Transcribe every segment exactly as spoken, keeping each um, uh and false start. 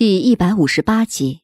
第一百五十八集。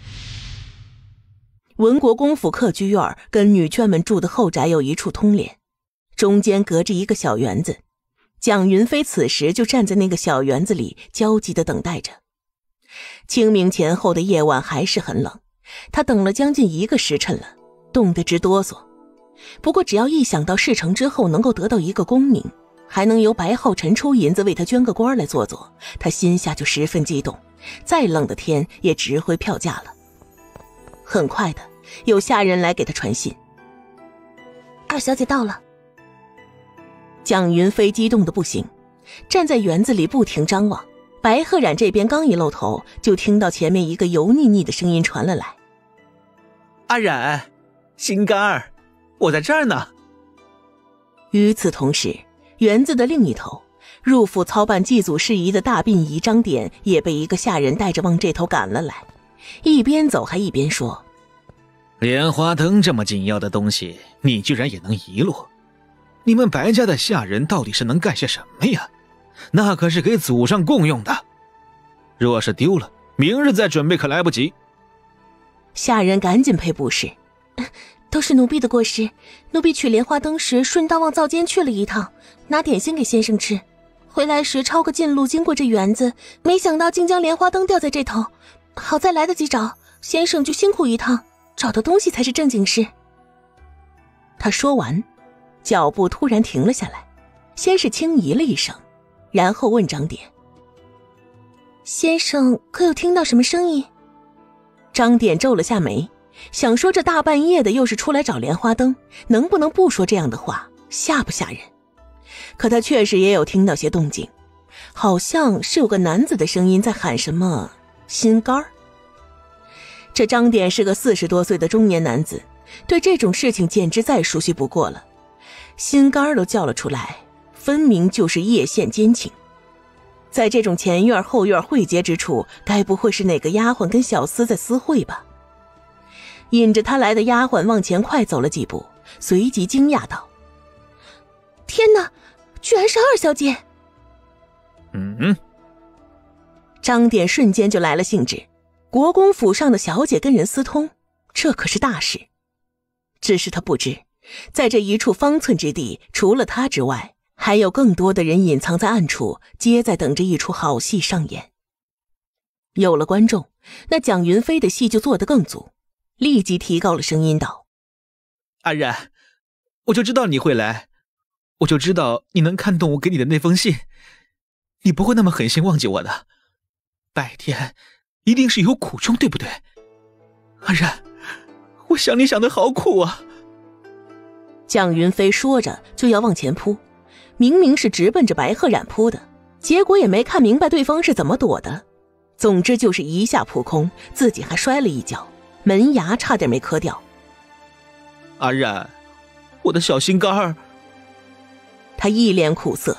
文国公府客居院跟女眷们住的后宅有一处通连，中间隔着一个小园子。蒋云飞此时就站在那个小园子里，焦急地等待着。清明前后的夜晚还是很冷，他等了将近一个时辰了，冻得直哆嗦。不过只要一想到事成之后能够得到一个功名，还能由白浩辰出银子为他捐个官来做做，他心下就十分激动，再冷的天也值回票价了。很快的，有下人来给他传信： 二小姐到了。 蒋云飞激动的不行，站在园子里不停张望。白鹤冉这边刚一露头，就听到前面一个油腻腻的声音传了来： 阿冉，心肝儿，我在这儿呢。 与此同时，园子的另一头，入府操办祭祖事宜的大殡仪张典也被一个下人带着往这头赶了来，一边走还一边说： 莲花灯这么紧要的东西，你居然也能遗落？你们白家的下人到底是能干些什么呀？那可是给祖上供用的，若是丢了，明日再准备可来不及。 下人赶紧赔不是： 都是奴婢的过失，奴婢取莲花灯时顺道往灶间去了一趟，拿点心给先生吃，回来时抄个近路经过这园子，没想到竟将莲花灯掉在这头，好在来得及找，先生就辛苦一趟，找到东西才是正经事。 他说完，脚步突然停了下来，先是轻咦了一声，然后问张典： 先生可有听到什么声音？ 张典皱了下眉，想说这大半夜的又是出来找莲花灯，能不能不说这样的话，吓不吓人？可他确实也有听到些动静，好像是有个男子的声音在喊什么心肝儿。这张典是个四十多岁的中年男子，对这种事情简直再熟悉不过了，心肝儿都叫了出来，分明就是叶县奸情。在这种前院后院汇结之处，该不会是哪个丫鬟跟小厮在私会吧？引着他来的丫鬟往前快走了几步，随即惊讶道： 天哪，居然是二小姐！ 嗯， 张典瞬间就来了兴致，国公府上的小姐跟人私通，这可是大事。只是他不知，在这一处方寸之地，除了他之外，还有更多的人隐藏在暗处，皆在等着一出好戏上演。有了观众，那蒋云飞的戏就做得更足，立即提高了声音道： 阿冉，我就知道你会来，我就知道你能看懂我给你的那封信，你不会那么狠心忘记我的。白天一定是有苦衷，对不对？阿冉，我想你想得好苦啊。 蒋云飞说着就要往前扑，明明是直奔着白鹤冉扑的，结果也没看明白对方是怎么躲的，总之就是一下扑空，自己还摔了一跤，门牙差点没磕掉。 阿冉，我的小心肝儿。 他一脸苦涩。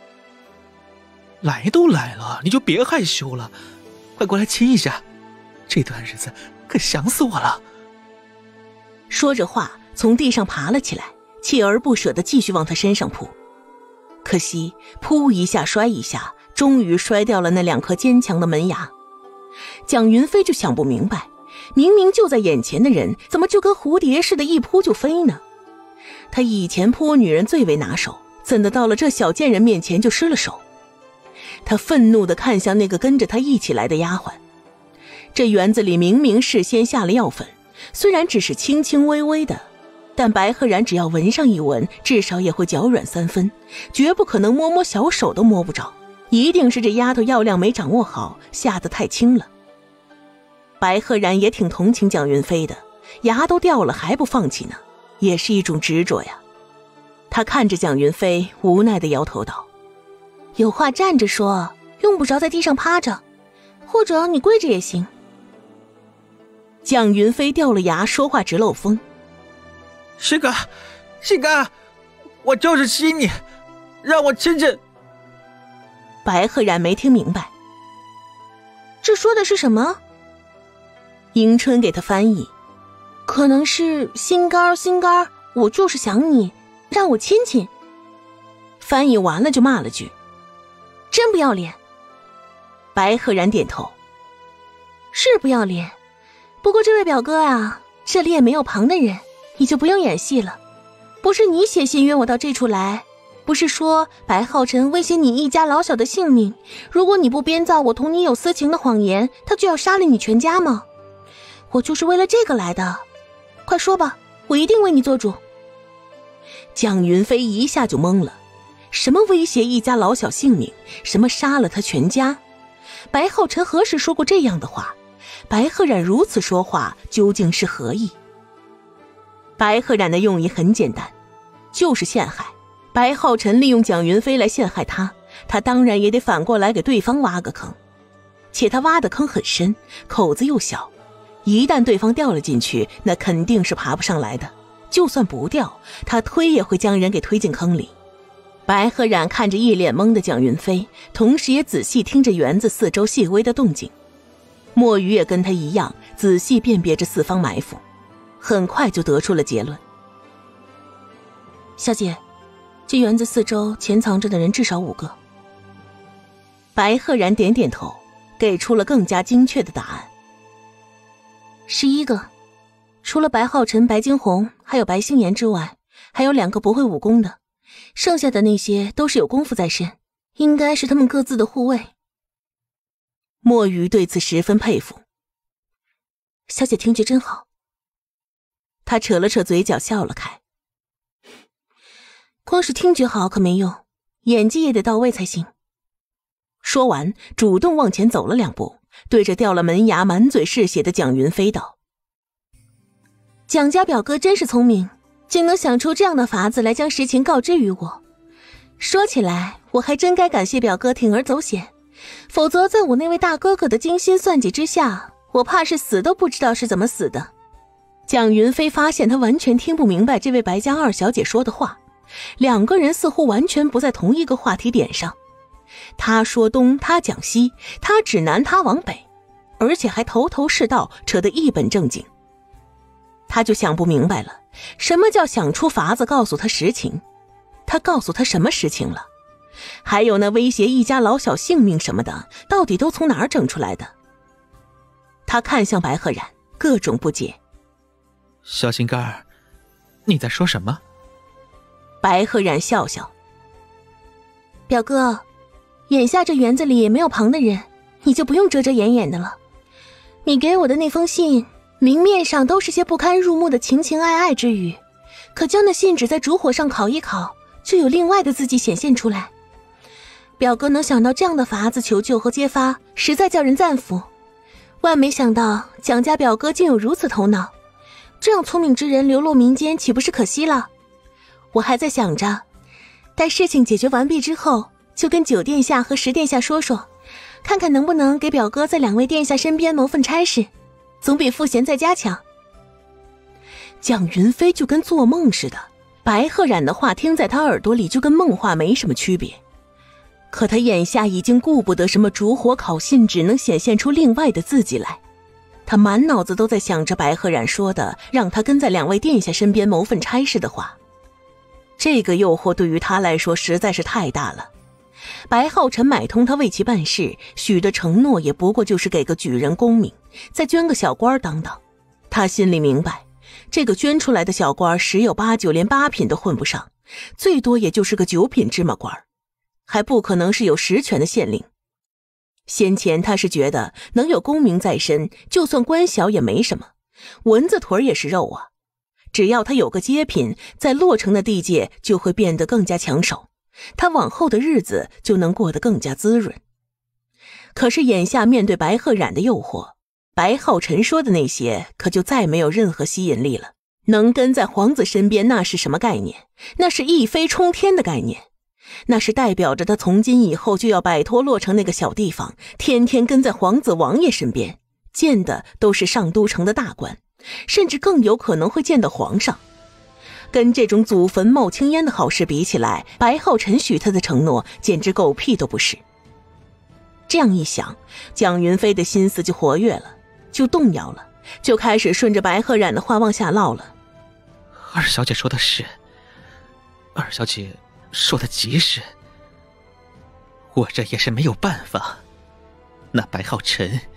来都来了，你就别害羞了，快过来亲一下，这段日子可想死我了。 说着话，从地上爬了起来，锲而不舍地继续往他身上扑。可惜扑一下摔一下，终于摔掉了那两颗坚强的门牙。蒋云飞就想不明白，明明就在眼前的人，怎么就跟蝴蝶似的一扑就飞呢？他以前扑女人最为拿手，怎的到了这小贱人面前就失了手？他愤怒地看向那个跟着他一起来的丫鬟，这园子里明明事先下了药粉，虽然只是轻轻微微的，但白鹤冉只要闻上一闻，至少也会脚软三分，绝不可能摸摸小手都摸不着，一定是这丫头药量没掌握好，下得太轻了。白鹤冉也挺同情蒋云飞的，牙都掉了还不放弃呢，也是一种执着呀。他看着蒋云飞，无奈地摇头道： 有话站着说，用不着在地上趴着，或者你跪着也行。 蒋云飞掉了牙，说话直漏风： 心肝，心肝，我就是亲你，让我亲亲。 白鹤冉没听明白， 这说的是什么？ 迎春给他翻译： 可能是心肝心肝，我就是想你，让我亲亲。 翻译完了就骂了句： 真不要脸。 白鹤然点头： 是不要脸。不过这位表哥啊，这里也没有旁的人，你就不用演戏了。不是你写信约我到这处来，不是说白浩辰威胁你一家老小的性命，如果你不编造我同你有私情的谎言，他就要杀了你全家吗？我就是为了这个来的。快说吧，我一定为你做主。 蒋云飞一下就懵了，什么威胁一家老小性命，什么杀了他全家？白浩辰何时说过这样的话？白鹤冉如此说话究竟是何意？白鹤冉的用意很简单，就是陷害。白浩辰利用蒋云飞来陷害他，他当然也得反过来给对方挖个坑。且他挖的坑很深，口子又小，一旦对方掉了进去，那肯定是爬不上来的。就算不掉，他推也会将人给推进坑里。白鹤冉看着一脸懵的蒋云飞，同时也仔细听着园子四周细微的动静。墨鱼也跟他一样，仔细辨别着四方埋伏，很快就得出了结论。 小姐，这园子四周潜藏着的人至少五个。 白鹤冉点点头，给出了更加精确的答案。 十一个，除了白浩辰、白惊鸿还有白星岩之外，还有两个不会武功的，剩下的那些都是有功夫在身，应该是他们各自的护卫。 墨鱼对此十分佩服。 小姐听觉真好。 他扯了扯嘴角笑了开。 光是听觉好可没用，演技也得到位才行。 说完，主动往前走了两步，对着掉了门牙满嘴是血的蒋云飞道： 蒋家表哥真是聪明，竟能想出这样的法子来将实情告知于我。说起来，我还真该感谢表哥铤而走险，否则在我那位大哥哥的精心算计之下，我怕是死都不知道是怎么死的。 蒋云飞发现他完全听不明白这位白家二小姐说的话，两个人似乎完全不在同一个话题点上。他说东，他讲西，他指南，他往北，而且还头头是道，扯得一本正经。他就想不明白了，什么叫想出法子告诉他实情？他告诉他什么实情了？还有那威胁一家老小性命什么的，到底都从哪儿整出来的？他看向白鹤冉，各种不解。 小心肝儿，你在说什么？ 白鹤冉笑笑。 表哥，眼下这园子里也没有旁的人，你就不用遮遮掩掩的了。你给我的那封信，明面上都是些不堪入目的情情爱爱之语，可将那信纸在烛火上烤一烤，就有另外的自己显现出来。表哥能想到这样的法子求救和揭发，实在叫人赞服。万没想到蒋家表哥竟有如此头脑，这样聪明之人流落民间，岂不是可惜了？我还在想着，待事情解决完毕之后，就跟九殿下和十殿下说说，看看能不能给表哥在两位殿下身边谋份差事，总比赋闲在家强。 蒋云飞就跟做梦似的，白鹤冉的话听在他耳朵里就跟梦话没什么区别。可他眼下已经顾不得什么烛火烤信纸能显现出另外的自己来，他满脑子都在想着白鹤冉说的让他跟在两位殿下身边谋份差事的话。这个诱惑对于他来说实在是太大了。白浩辰买通他为其办事，许的承诺也不过就是给个举人功名，再捐个小官当当。他心里明白，这个捐出来的小官十有八九连八品都混不上，最多也就是个九品芝麻官，还不可能是有实权的县令。先前他是觉得能有功名在身，就算官小也没什么，蚊子腿也是肉啊。只要他有个阶品，在洛城的地界就会变得更加抢手，他往后的日子就能过得更加滋润。可是眼下面对白鹤冉的诱惑，白浩辰说的那些可就再没有任何吸引力了。能跟在皇子身边那是什么概念？那是一飞冲天的概念，那是代表着他从今以后就要摆脱洛城那个小地方，天天跟在皇子王爷身边，见的都是上都城的大官，甚至更有可能会见到皇上。跟这种祖坟冒青烟的好事比起来，白浩辰许他的承诺简直狗屁都不是。这样一想，蒋云飞的心思就活跃了，就动摇了，就开始顺着白鹤冉的话往下唠了。 二小姐说的是，二小姐说的极是，我这也是没有办法。那白浩辰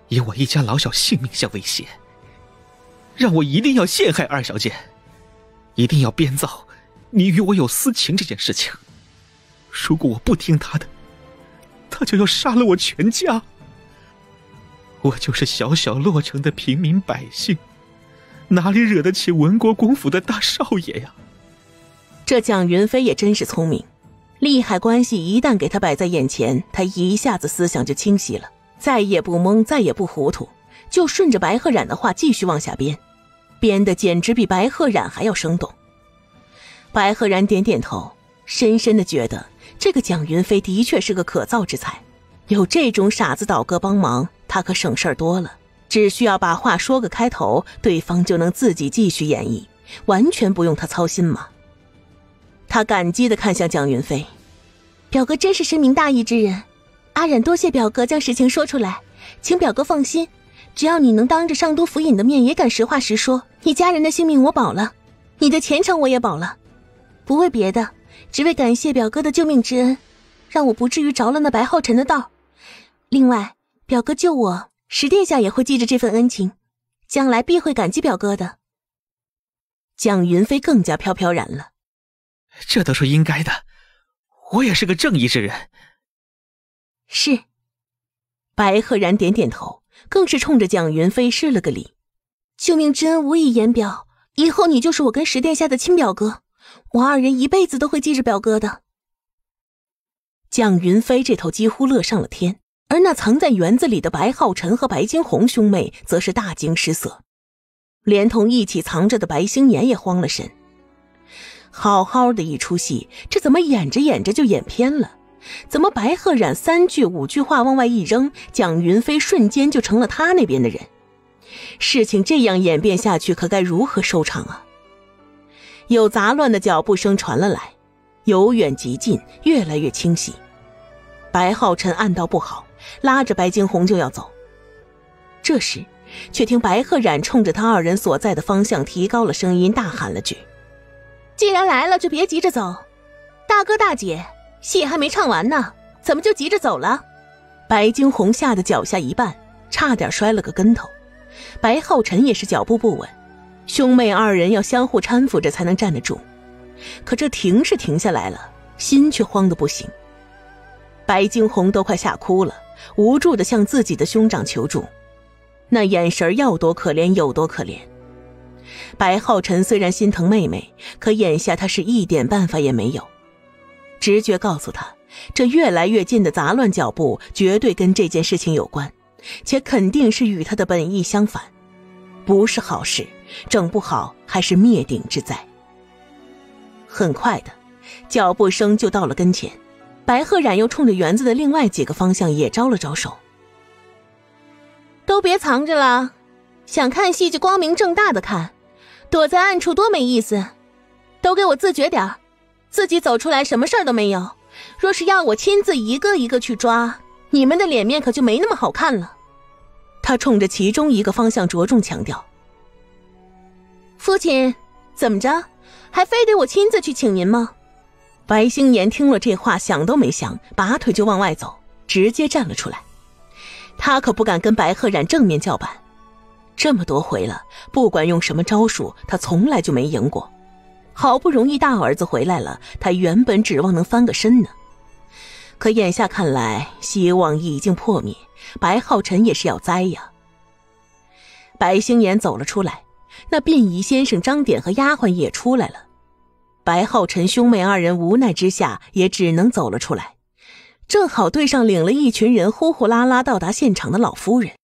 以我一家老小性命相威胁，让我一定要陷害二小姐，一定要编造你与我有私情这件事情。如果我不听他的，他就要杀了我全家。我就是小小洛城的平民百姓，哪里惹得起文国公府的大少爷呀？ 这蒋云飞也真是聪明，利害关系一旦给他摆在眼前，他一下子思想就清晰了，再也不懵，再也不糊涂，就顺着白鹤染的话继续往下编，编的简直比白鹤染还要生动。白鹤染点点头，深深的觉得这个蒋云飞的确是个可造之才，有这种傻子倒戈帮忙，他可省事儿多了，只需要把话说个开头，对方就能自己继续演绎，完全不用他操心嘛。他感激地看向蒋云飞， 表哥真是深明大义之人，阿染多谢表哥将实情说出来，请表哥放心，只要你能当着上都府尹的面也敢实话实说，你家人的性命我保了，你的前程我也保了，不为别的，只为感谢表哥的救命之恩，让我不至于着了那白浩辰的道。另外，表哥救我，石殿下也会记着这份恩情，将来必会感激表哥的。 蒋云飞更加飘飘然了， 这都是应该的，我也是个正义之人。 是。白鹤然点点头，更是冲着蒋云飞施了个礼。 救命之恩无以言表，以后你就是我跟石殿下的亲表哥，我二人一辈子都会记着表哥的。 蒋云飞这头几乎乐上了天，而那藏在园子里的白浩辰和白惊鸿兄妹则是大惊失色，连同一起藏着的白星年也慌了神。好好的一出戏，这怎么演着演着就演偏了？怎么白鹤染三句五句话往外一扔，蒋云飞瞬间就成了他那边的人？事情这样演变下去，可该如何收场啊？有杂乱的脚步声传了来，由远及近，越来越清晰。白浩辰暗道不好，拉着白惊鸿就要走。这时却听白鹤染冲着他二人所在的方向提高了声音，大喊了句： 既然来了就别急着走，大哥大姐，戏还没唱完呢，怎么就急着走了？ 白惊鸿吓得脚下一绊，差点摔了个跟头。白浩辰也是脚步不稳，兄妹二人要相互搀扶着才能站得住。可这停是停下来了，心却慌得不行。白惊鸿都快吓哭了，无助地向自己的兄长求助，那眼神要多可怜有多可怜。白浩辰虽然心疼妹妹，可眼下他是一点办法也没有。直觉告诉他，这越来越近的杂乱脚步绝对跟这件事情有关，且肯定是与他的本意相反，不是好事，整不好还是灭顶之灾。很快的，脚步声就到了跟前，白鹤染又冲着园子的另外几个方向也招了招手。 都别藏着了，想看戏就光明正大的看，躲在暗处多没意思，都给我自觉点儿，自己走出来什么事儿都没有，若是要我亲自一个一个去抓，你们的脸面可就没那么好看了。 他冲着其中一个方向着重强调。 父亲，怎么着，还非得我亲自去请您吗？ 白星年听了这话，想都没想，拔腿就往外走，直接站了出来。他可不敢跟白鹤染正面叫板，这么多回了，不管用什么招数，他从来就没赢过。好不容易大儿子回来了，他原本指望能翻个身呢，可眼下看来希望已经破灭，白浩辰也是要栽呀。白星年走了出来，那殡仪先生张典和丫鬟也出来了。白浩辰兄妹二人无奈之下也只能走了出来，正好对上领了一群人呼呼啦啦到达现场的老夫人。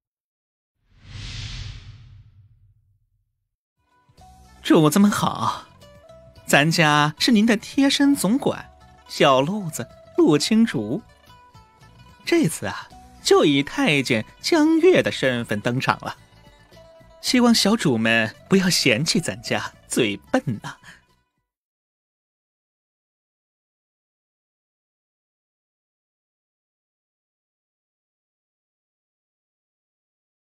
主子们好，咱家是您的贴身总管小路子陆青竹，这次啊就以太监江月的身份登场了，希望小主们不要嫌弃咱家嘴笨呐、啊。